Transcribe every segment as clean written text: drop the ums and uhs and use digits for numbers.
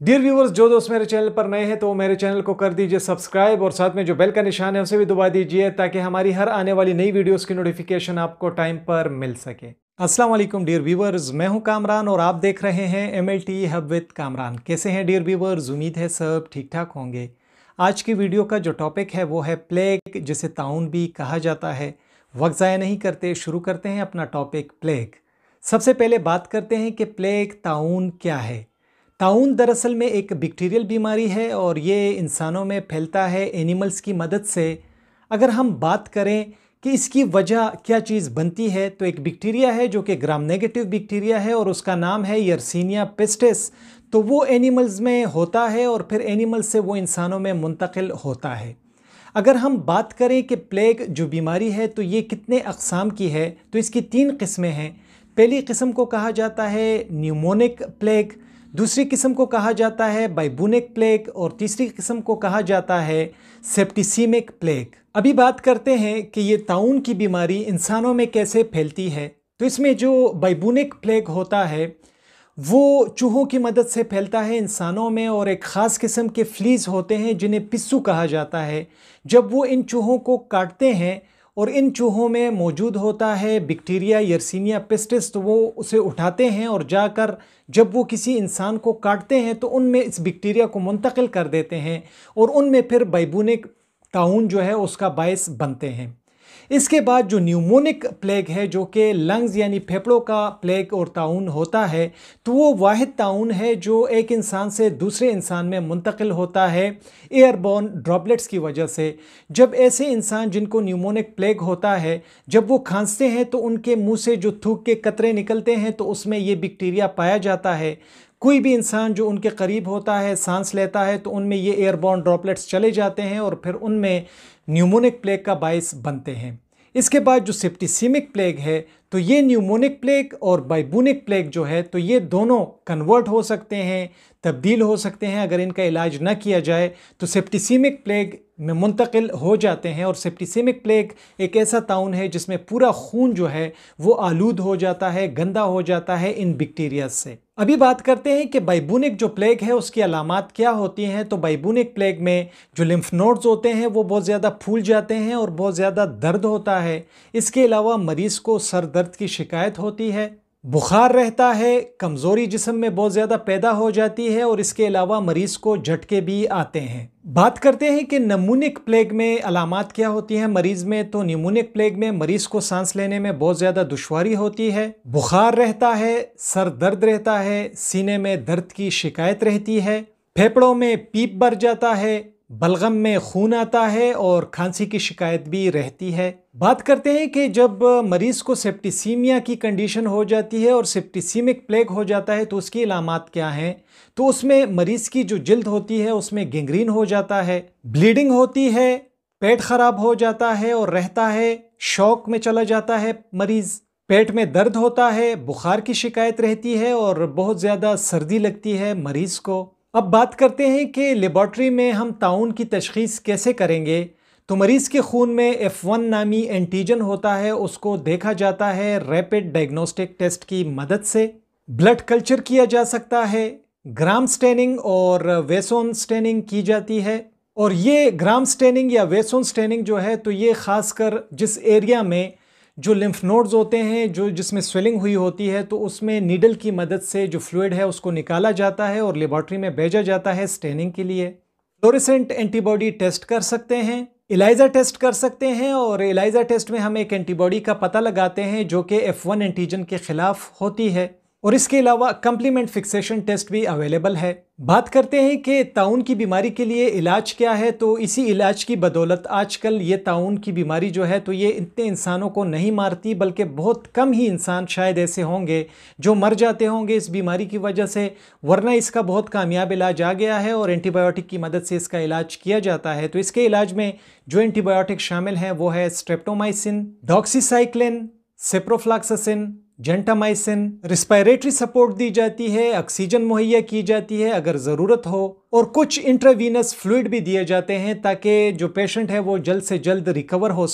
Dear viewers, जो दोस्त मेरे चैनल पर नए हैं तो मेरे चैनल को कर दीजिए सब्सक्राइब और साथ में जो बेल का निशान है उसे भी दबा दीजिए ताकि हमारी हर आने वाली नई वीडियोस की नोटिफिकेशन आपको टाइम पर मिल सके। अस्सलाम वालेकुम डियर व्यूवर्स, मैं हूं कामरान और आप देख रहे हैं MLT हब विद कामरान। कैसे हैं डियर व्यूवर्स? उम्मीद है सब ठीक ठाक होंगे। आज की वीडियो का जो टॉपिक है वो है प्लेग, जिसे ताउन भी कहा जाता है। वक्त ज़ाया नहीं करते, शुरू करते हैं अपना टॉपिक प्लेग। सबसे पहले बात करते हैं कि प्लेग ताउन क्या है। ताउन दरअसल में एक बैक्टीरियल बीमारी है और ये इंसानों में फैलता है एनिमल्स की मदद से। अगर हम बात करें कि इसकी वजह क्या चीज़ बनती है तो एक बैक्टीरिया है जो कि ग्राम नेगेटिव बैक्टीरिया है और उसका नाम है यर्सीनिया पेस्टिस। तो वो एनिमल्स में होता है और फिर एनिमल्स से वो इंसानों में मुंतकिल होता है। अगर हम बात करें कि प्लेग जो बीमारी है तो ये कितने अक़साम की है तो इसकी 3 किस्में हैं। पहली किस्म को कहा जाता है न्यूमोनिक प्लेग, दूसरी किस्म को कहा जाता है बाइबूनिक प्लेग और तीसरी किस्म को कहा जाता है सेप्टिसीमिक प्लेग। अभी बात करते हैं कि ये ताउन की बीमारी इंसानों में कैसे फैलती है। तो इसमें जो बाइबूनिक प्लेग होता है वो चूहों की मदद से फैलता है इंसानों में और एक ख़ास किस्म के फ्लीज होते हैं जिन्हें पिस्सू कहा जाता है। जब वो इन चूहों को काटते हैं और इन चूहों में मौजूद होता है बैक्टीरिया यर्सीनिया पेस्टिस, तो वो उसे उठाते हैं और जाकर जब वो किसी इंसान को काटते हैं तो उनमें इस बैक्टीरिया को मुंतकिल कर देते हैं और उनमें फिर बाइबूनिक ताउन जो है उसका बायस बनते हैं। इसके बाद जो न्यूमोनिक प्लेग है जो कि लंग्स यानी फेफड़ों का प्लेग और ताउन होता है, तो वो वाहिद ताउन है जो एक इंसान से दूसरे इंसान में मुंतकिल होता है एयरबॉर्न ड्रॉपलेट्स की वजह से। जब ऐसे इंसान जिनको न्यूमोनिक प्लेग होता है जब वो खांसते हैं तो उनके मुंह से जो थूक के कतरे निकलते हैं तो उसमें ये बैक्टीरिया पाया जाता है। कोई भी इंसान जो उनके करीब होता है सांस लेता है तो उनमें ये एयरबॉर्न ड्रॉपलेट्स चले जाते हैं और फिर उनमें न्यूमोनिक प्लेग का बायस बनते हैं। इसके बाद जो सेप्टिसीमिक प्लेग है तो ये न्यूमोनिक प्लेग और बाइबूनिक प्लेग जो है तो ये दोनों कन्वर्ट हो सकते हैं, तब्दील हो सकते हैं। अगर इनका इलाज न किया जाए तो सेप्टिसीमिक प्लेग में मुंतकिल हो जाते हैं। और सेप्टिसीमिक प्लेग एक ऐसा ताउन है जिसमें पूरा खून जो है वो आलूद हो जाता है, गंदा हो जाता है इन बैक्टीरिया से। अभी बात करते हैं कि बाइबूनिक जो प्लेग है उसकी अलामात क्या होती हैं। तो बाइबूनिक प्लेग में जो लिम्फ नोड्स होते हैं वो बहुत ज़्यादा फूल जाते हैं और बहुत ज़्यादा दर्द होता है। इसके अलावा मरीज़ को सर दर्द की शिकायत होती है, बुखार रहता है, कमज़ोरी जिस्म में बहुत ज़्यादा पैदा हो जाती है और इसके अलावा मरीज़ को झटके भी आते हैं। बात करते हैं कि न्यूमोनिक प्लेग में अलामात क्या होती हैं मरीज़ में। तो न्यूमोनिक प्लेग में मरीज़ को सांस लेने में बहुत ज़्यादा दुश्वारी होती है, बुखार रहता है, सर दर्द रहता है, सीने में दर्द की शिकायत रहती है, फेफड़ों में पीप भर जाता है, बलगम में खून आता है और खांसी की शिकायत भी रहती है। बात करते हैं कि जब मरीज़ को सेप्टिसीमिया की कंडीशन हो जाती है और सेप्टिसीमिक प्लेग हो जाता है तो उसकी अलामात क्या हैं। तो उसमें मरीज़ की जो जिल्द होती है उसमें गैंग्रीन हो जाता है, ब्लीडिंग होती है, पेट खराब हो जाता है और रहता है, शॉक में चला जाता है मरीज़, पेट में दर्द होता है, बुखार की शिकायत रहती है और बहुत ज़्यादा सर्दी लगती है मरीज़ को। अब बात करते हैं कि लेबॉर्ट्री में हम ताउन की तशख़ीस कैसे करेंगे। तो मरीज़ के खून में F1 नामी एंटीजन होता है, उसको देखा जाता है रैपिड डायग्नोस्टिक टेस्ट की मदद से। ब्लड कल्चर किया जा सकता है, ग्राम स्टेनिंग और वेसोन स्टेनिंग की जाती है। और ये ग्राम स्टेनिंग या वेसोन स्टेनिंग जो है तो ये ख़ासकर जिस एरिया में जो लिम्फ नोड्स होते हैं जो जिसमें स्वेलिंग हुई होती है तो उसमें नीडल की मदद से जो फ्लूइड है उसको निकाला जाता है और लेबॉर्ट्री में भेजा जाता है स्टेनिंग के लिए। फ्लोरेसेंट एंटीबॉडी टेस्ट कर सकते हैं, इलाइजा टेस्ट कर सकते हैं और इलाइजा टेस्ट में हम एक एंटीबॉडी का पता लगाते हैं जो कि F1 एंटीजन के खिलाफ होती है। और इसके अलावा कंप्लीमेंट फिक्सेशन टेस्ट भी अवेलेबल है। बात करते हैं कि ताउन की बीमारी के लिए इलाज क्या है। तो इसी इलाज की बदौलत आजकल ये ताउन की बीमारी जो है तो ये इतने इंसानों को नहीं मारती, बल्कि बहुत कम ही इंसान शायद ऐसे होंगे जो मर जाते होंगे इस बीमारी की वजह से, वरना इसका बहुत कामयाब इलाज आ गया है और एंटीबायोटिक की मदद से इसका इलाज किया जाता है। तो इसके इलाज में जो एंटीबायोटिक शामिल हैं वो है streptomycin, doxycycline, ciprofloxacin, gentamicin. Respiratory support दी जाती है, ऑक्सीजन मुहैया की जाती है अगर ज़रूरत हो, और कुछ इंट्रावीनस फ्लूइड भी दिए जाते हैं ताकि जो पेशेंट है वो जल्द से जल्द रिकवर हो सके।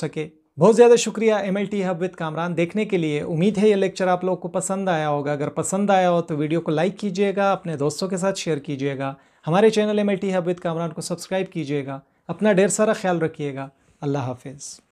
बहुत ज़्यादा शुक्रिया MLT हब विद कामरान देखने के लिए। उम्मीद है ये लेक्चर आप लोगों को पसंद आया होगा। अगर पसंद आया हो तो वीडियो को लाइक कीजिएगा, अपने दोस्तों के साथ शेयर कीजिएगा, हमारे channel MLT hub with Kamran को सब्सक्राइब कीजिएगा। अपना ढेर सारा ख्याल रखिएगा। अल्लाह हाफिज़।